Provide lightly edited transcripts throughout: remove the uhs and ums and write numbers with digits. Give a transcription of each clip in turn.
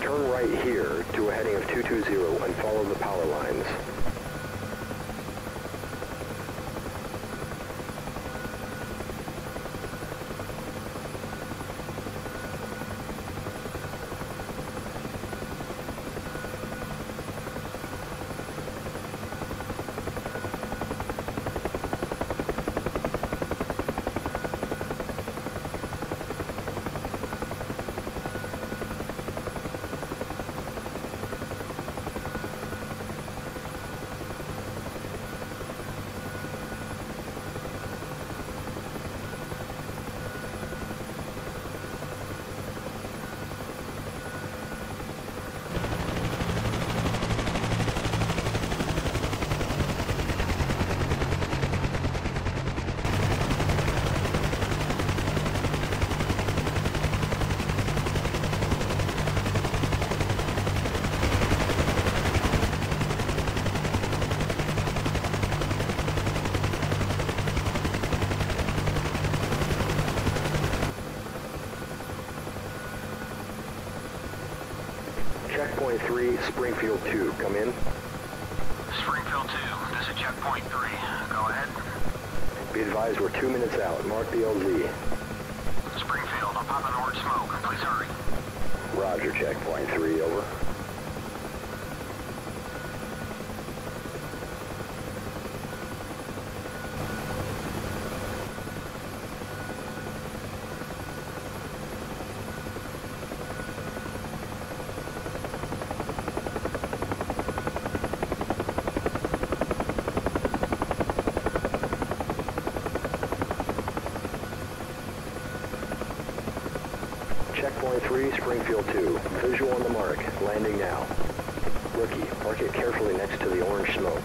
Turn right here to a heading of 220 and follow the power lines. Checkpoint 3, Springfield 2, come in. Springfield 2, this is checkpoint 3. Go ahead. Be advised we're 2 minutes out. Mark the LZ. Springfield, I'm popping orange smoke. Please hurry. Roger, checkpoint 3, over. Checkpoint 3, Springfield 2. Visual on the mark. Landing now. Rookie, park it carefully next to the orange smoke.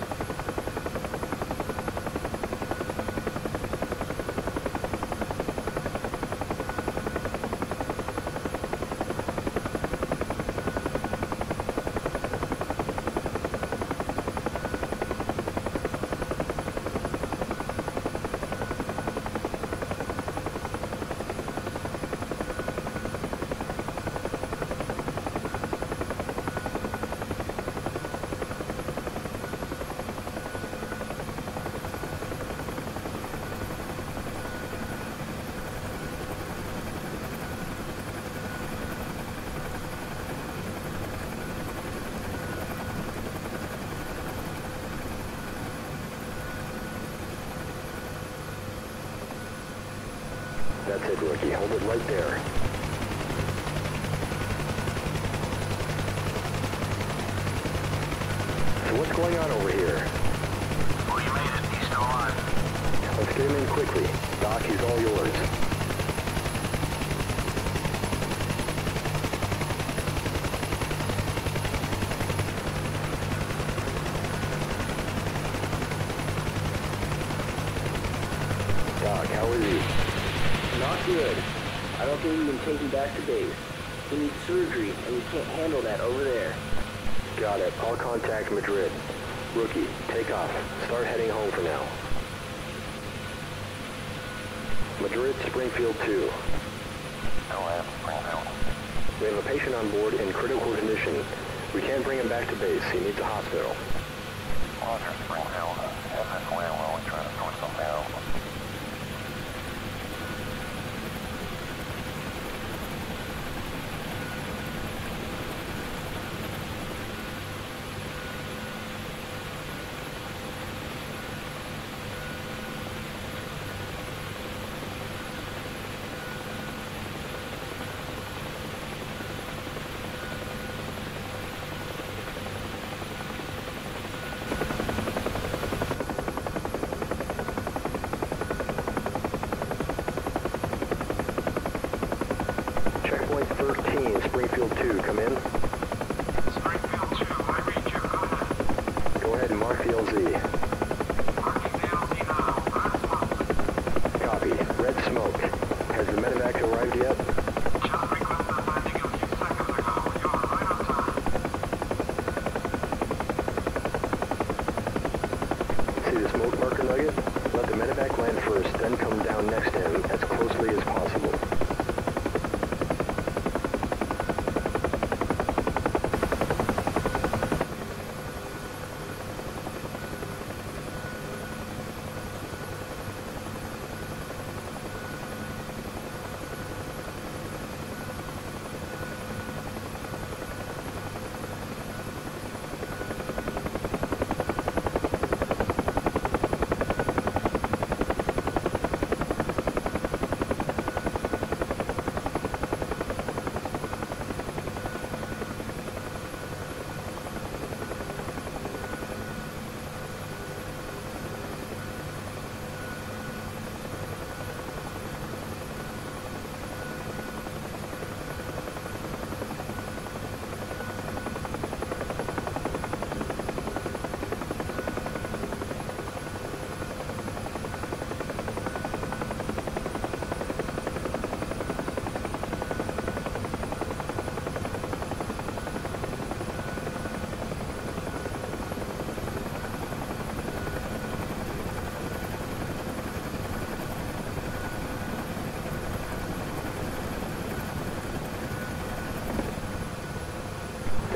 That's it, rookie. Hold it right there. So what's going on over here? Well, you made it. He's still alive. Let's get him in quickly. Doc, he's all yours. Doc, how is he? Not good. I don't think we can take him back to base. He needs surgery, and we can't handle that over there. Got it. I'll contact Madrid. Rookie, take off. Start heading home for now. Madrid, Springfield 2. LF, Springfield. We have a patient on board in critical condition. We can't bring him back to base. He needs a hospital. Roger, Springfield. Head this way while we try to sort something out.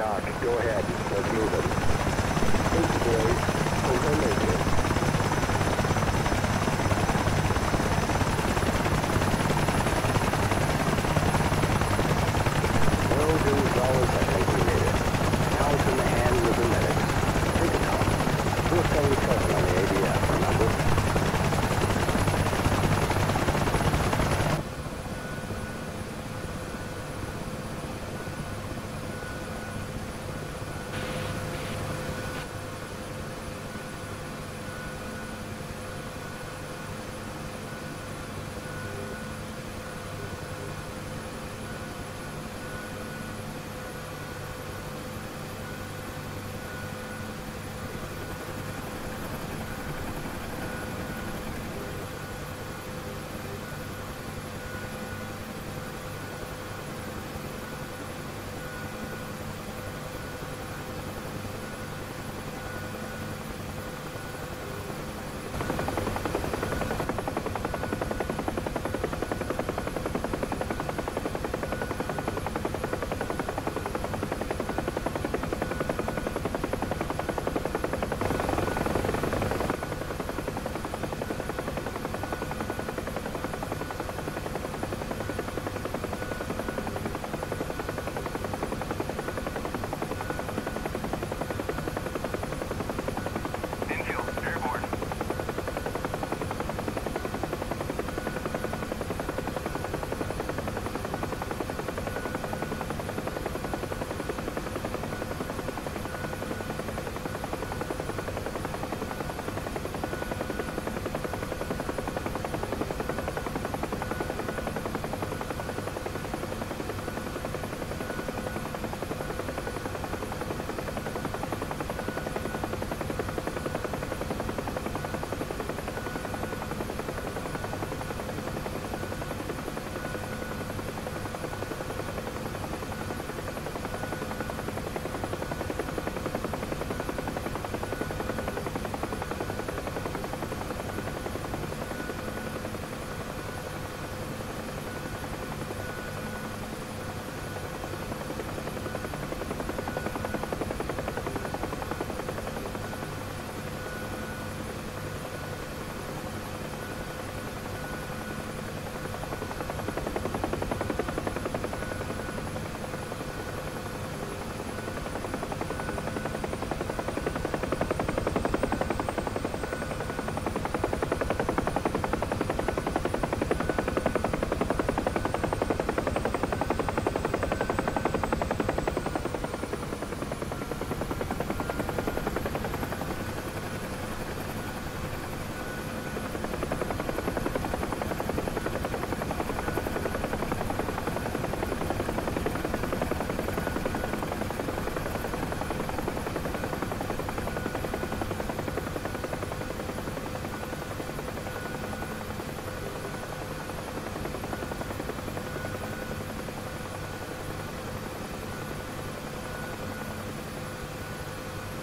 Doc, go ahead. Let's move it. Thank you, boys. Hope I make it. Well, Gonzalez, I think we made it. Now it's in the hands of the medics. Take it home. First come to seven on the ADF, remember?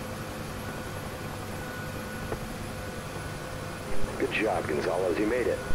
Good job, Gonzalez. You made it.